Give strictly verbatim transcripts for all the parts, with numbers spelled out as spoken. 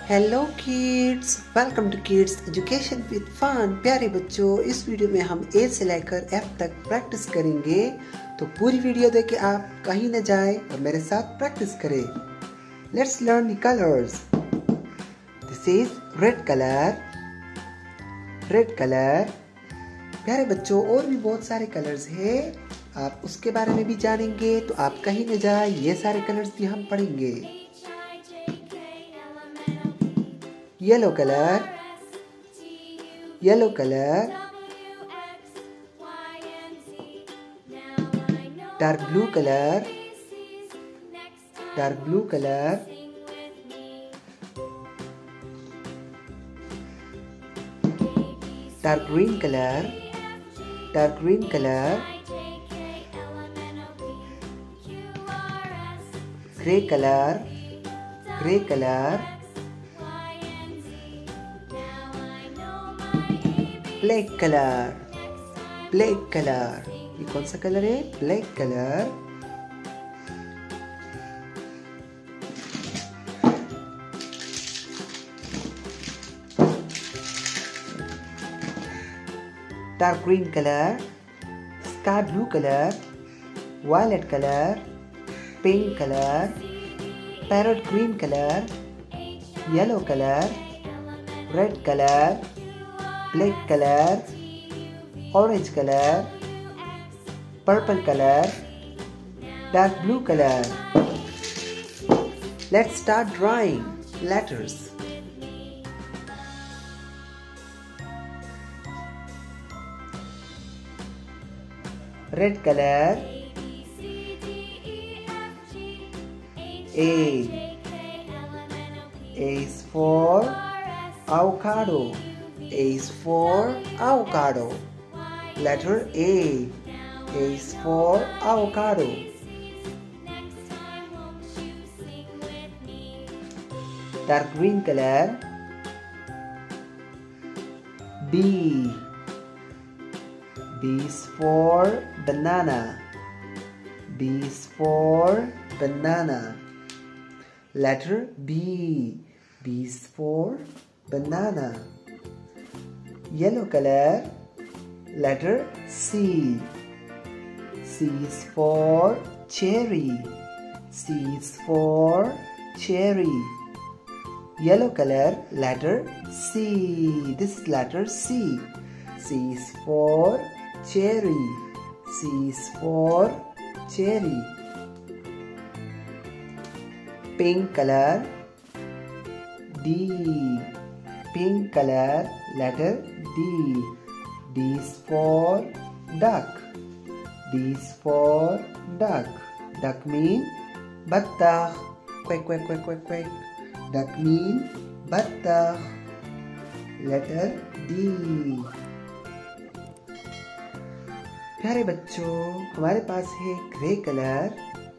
Hello kids, welcome to kids education with fun. प्यारे बच्चों, इस वीडियो में हम ए से लेकर एफ तक प्रैक्टिस करेंगे, तो पूरी वीडियो देखें, आप कहीं न जाएं और मेरे साथ प्रैक्टिस करें। Let's learn the colours. This is red colour, red colour. प्यारे बच्चों, और भी बहुत सारे कलर्स हैं, आप उसके बारे में भी जानेंगे, तो आप कहीं न जाएं, ये सारे कलर्स भी हम पढ़ेंगे। Yellow colour, yellow colour. Dark blue colour, dark blue colour. Dark green colour, dark green colour. Grey colour, grey colour. Black colour, black colour. ये कौन सा कलर है? Black colour. Dark green colour, sky blue colour, violet colour, pink colour, parrot green colour, yellow colour, red colour, black colour, orange colour, purple colour, dark blue colour. Let's start drawing letters. Red color, A. A is for avocado. A is for avocado. Letter A. A is for avocado. Dark green color. B. B is for banana. B is for banana. Letter B. B is for banana. Yellow color. Letter C. C is for cherry. C is for cherry. Yellow color. Letter C. This is letter C. C is for cherry. C is for cherry. Pink color. D. Pink color. Letter D. D is for duck. D is for duck. Duck mean battakh. Quack quack quack quack quack. Duck mean battakh. Letter D. प्यारे बच्चों, हमारे पास है grey colour.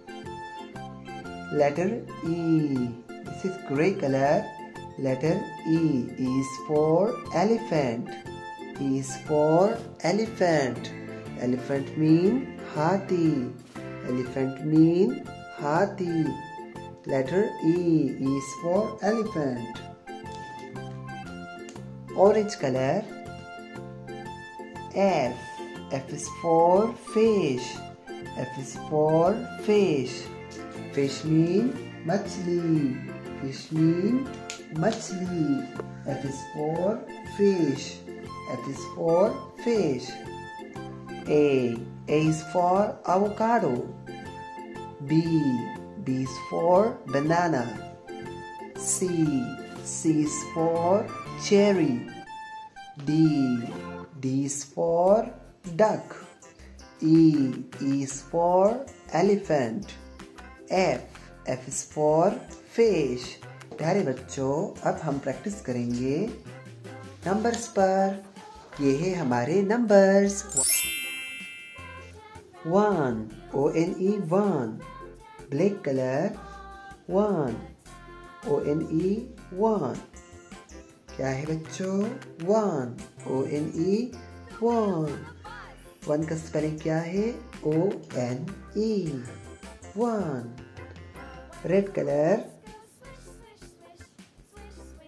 Letter E. This is gray color. Letter E. E is for elephant. E is for elephant. Elephant mean hathi. Elephant mean hathi. Letter E. E is for elephant. Orange color. F. F is for fish. F is for fish. Fish mean machli. Fish mean machli. F is for fish. F is for fish. A. A is for avocado. B. B is for banana. C. C is for cherry. D. D is for duck. E. E is for elephant. F. F is for fish. प्यारे बच्चों, अब हम practice करेंगे numbers पर। ये है हमारे numbers. One, O N E one. Black colour, one, O N E one. क्या है बच्चों? One, O N E one. One का स्पेलिंग क्या है? O N E one. Red colour,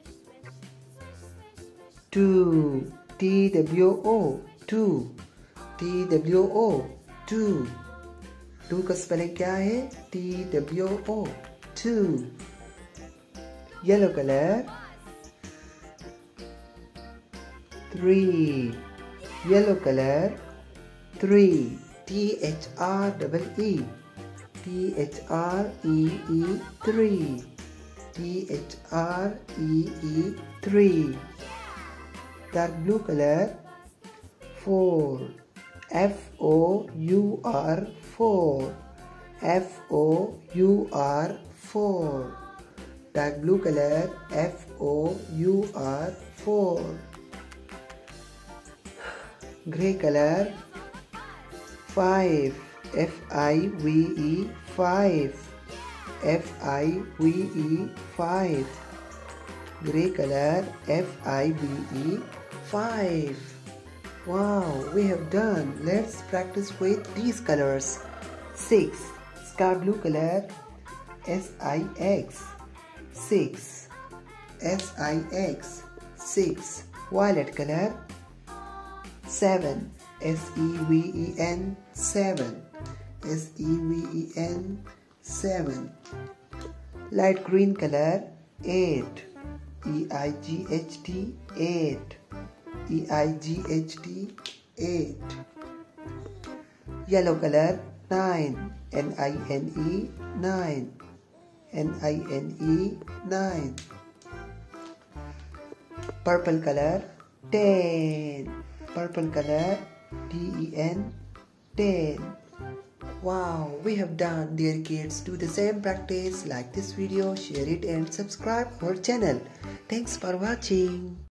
two. T W O, two. T W O, two. two का spelling क्या है? T W O, two. Yellow color. three. Yellow color. three. T H R E E. T H R E E, three. T H R E E, three. Dark blue color. four. F O U R, four. F O U R, four. Dark blue color. F O U R, four. Gray color. five. F I V E, five. F I V E, five. Gray color. F I V E, five. Wow, we have done. Let's practice with these colors. six. Sky blue color. S I X, six. S I X, six. Violet color. seven. S E V E N, seven. S E V E N, seven. Light green color. eight. E I G H T, eight. E I G H T, eight. Yellow color. nine. N I N E, nine. N I N E, nine. Purple color. ten. Purple color. T E N, ten. Wow, we have done, dear kids. Do the same practice. Like this video, share it and subscribe our channel. Thanks for watching.